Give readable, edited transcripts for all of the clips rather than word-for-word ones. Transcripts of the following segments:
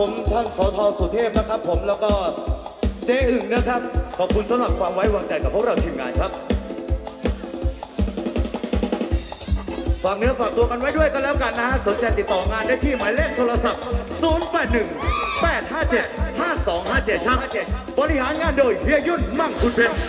ผมท่านสท.สุเทพนะครับผมแล้วก็เจ๊อึ่งนะครับขอบคุณสำหรับความไว้วางใจกับพวกเราทีมงานครับฝากเนื้อฝากตัวกันไว้ด้วยกันแล้วกันนะฮะสนใจติดต่องานได้ที่หมายเลขโทรศัพท์0818575257ครับบริหารงานโดยเฮียยุ่นมั่งคุณเพชร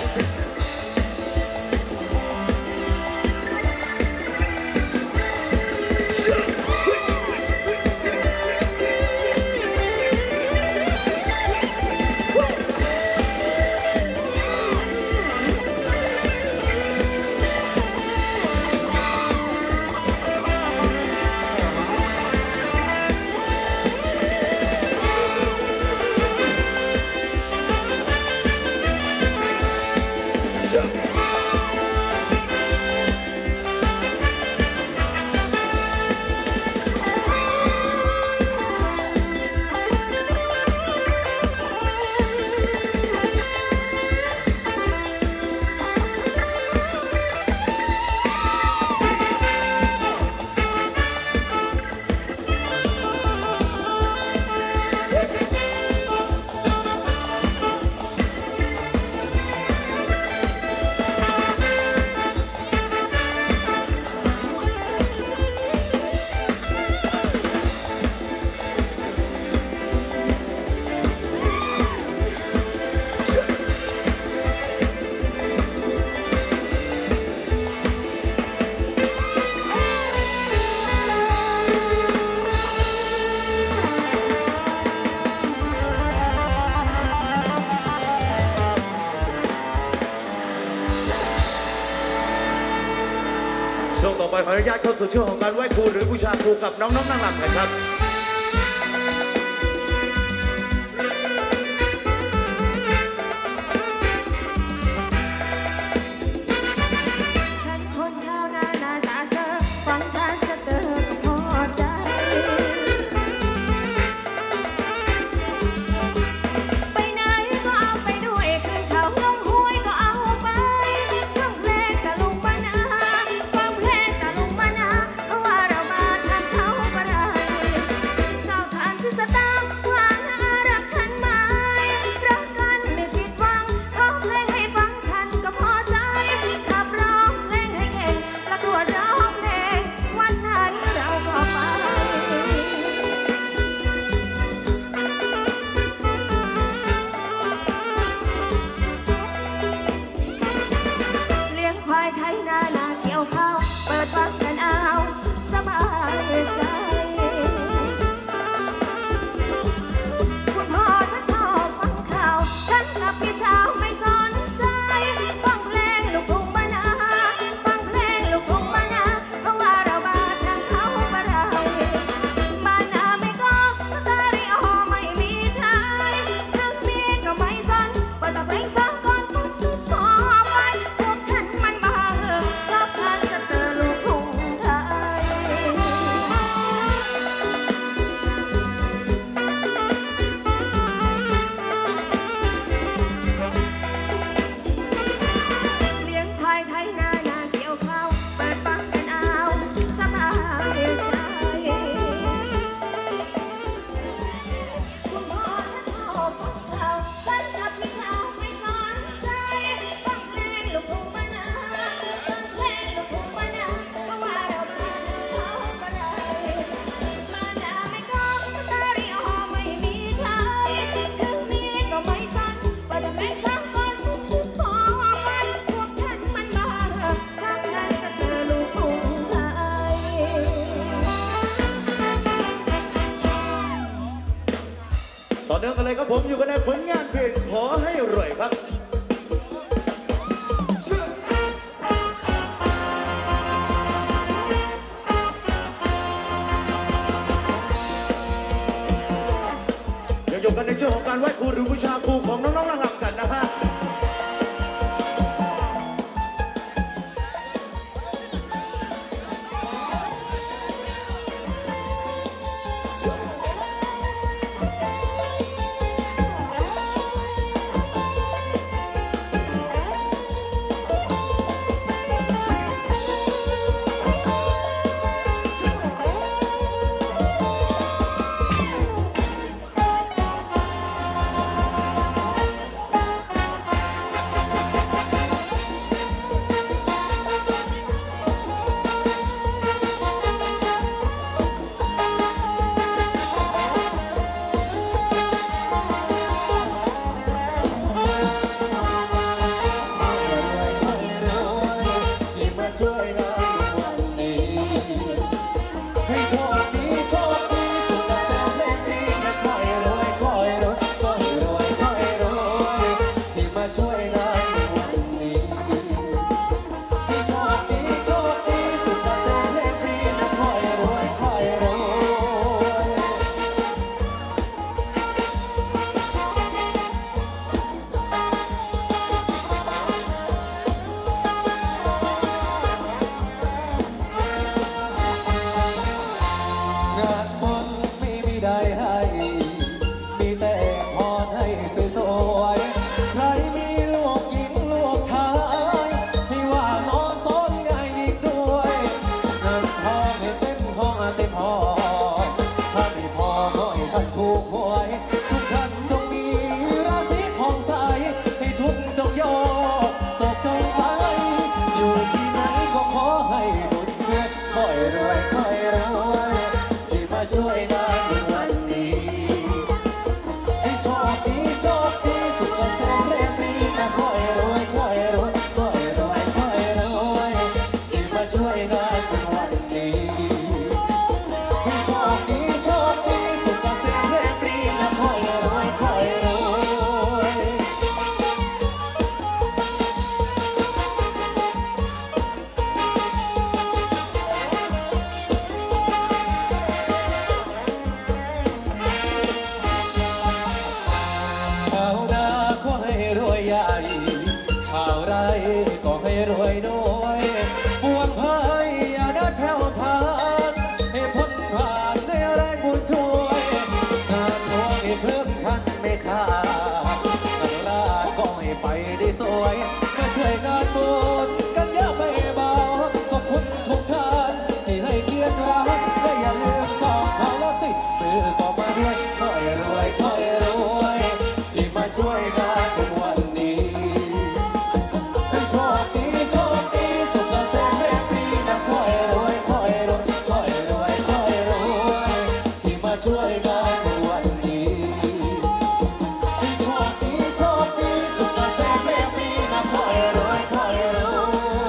ช่วงต่อไปขออนุญาตเข้าสู่ช่วงของการไหว้ครูหรือบูชาครูกับน้องๆนางรำกันครับต่อเนื่องกันเลยครับผมอยู่กันในผลงานเพลงขอให้รวยครับยังอยู่กันในช่วงของการไหว้ครูหรือบูชาครูของน้องๆนางรำกันนะฮะสวยใครมีลูกหญิงลูกชายให้ว่านอนซ้อนง่ายอีกด้วยเงินทองให้เต็มห้องเต็มห้องถ้าไม่พอก็ให้ท่านถูกหวยทุกท่านจงมีราศีผ่องใสให้ทุกจงโยโศกจงไปอยู่ที่ไหนก็ขอให้บุญช่วยค่อยรวยค่อยรวยที่มาช่วยงานในวันนี้ให้โชคดีโชคดีสุขเกษมเรียบรีนะค่อยรวยค่อยรวยค่อยรวยค่อยรวยที่มาช่วยงานในวันนี้ให้โชคดีโชคดีสุขเกษมเรียบรีนะค่อยรวยค่อยรวยชาวนาก็ให้รวยใหญ่ชาวไร่ก็ให้รวยด้วยปวงพายอย่าได้แผ่วพานให้พ้นผ่านในแรงบุญช่วยงานหลวงให้เพิ่มขั้นไม่ขาดงานราชก็ให้ไปได้สวยมาช่วยงานบุญกันเยอะไม่เบาขอบคุณทุกท่านที่ให้เกียรติเราและอย่าลืมส่องเขาแล้วติดมือก็มาด้วยค่อยรวยค่อยรวยที่มาช่วยงานในวันนี้ให้โชคดีโชคดีสุขเกษมเรียบรีนะค่อยรวยค่อยรวยค่อยรวยค่อยรวยที่มาช่วยงานในวันนี้ให้โชคดีโชคดีสุขเกษมเรียบรีนะค่อยรวยค่อยรวย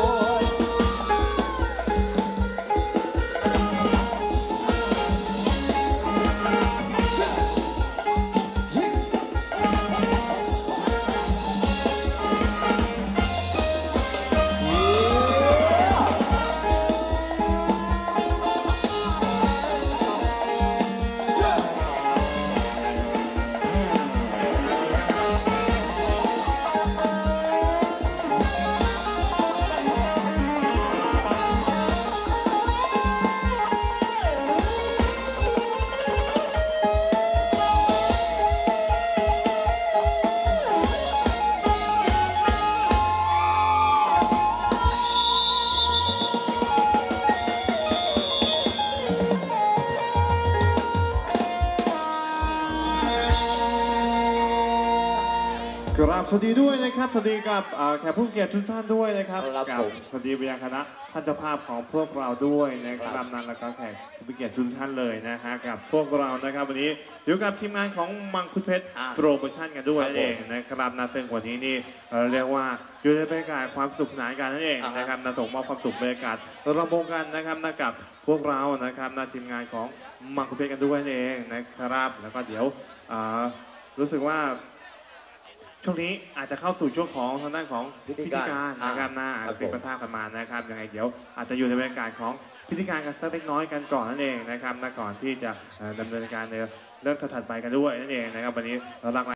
กราบสวัสดีด้วยนะครับสวัสดีกับแขกผู้เกียรติทุกท่านด้วยนะครับครับกัผมสวัสดีไปยังคณะท่านเจ้าภาพของพวกเราด้วยนะครับนั้นแล้วก็แขกผู้เกียรติทุกท่านเลยนะฮะกับพวกเรานะครับวันนี้อยู่กับทีมงานของมังคุดเพชรโปรโมชั่นกันด้วยนั่นเองนะครับนะซึ่งวันนี้นี่เรียกว่าอยู่ในบรรยากาศความสนุกสนานกันนั่นเองนะครับนะส่งมอบความสุขบรรยากาศระบงกันนะครับนะกับพวกเรานะครับนะทีมงานของมังคุดเพชรกันด้วยนั่นเองนะครับแล้วก็เดี๋ยวรู้สึกว่าช่วงนี้อาจจะเข้าสู่ช่วงของทางด้านของพิธีการนะครับอาจจะเป็นประทากันมานะครับยังไงเดี๋ยวอาจจะอยู่ในบรรยากาศของพิธีการกันสักเล็กน้อยกันก่อนนั่นเองนะครับก่อนที่จะดำเนินการในเรื่องถัดไปกันด้วยนั่นเองนะครับวันนี้เรา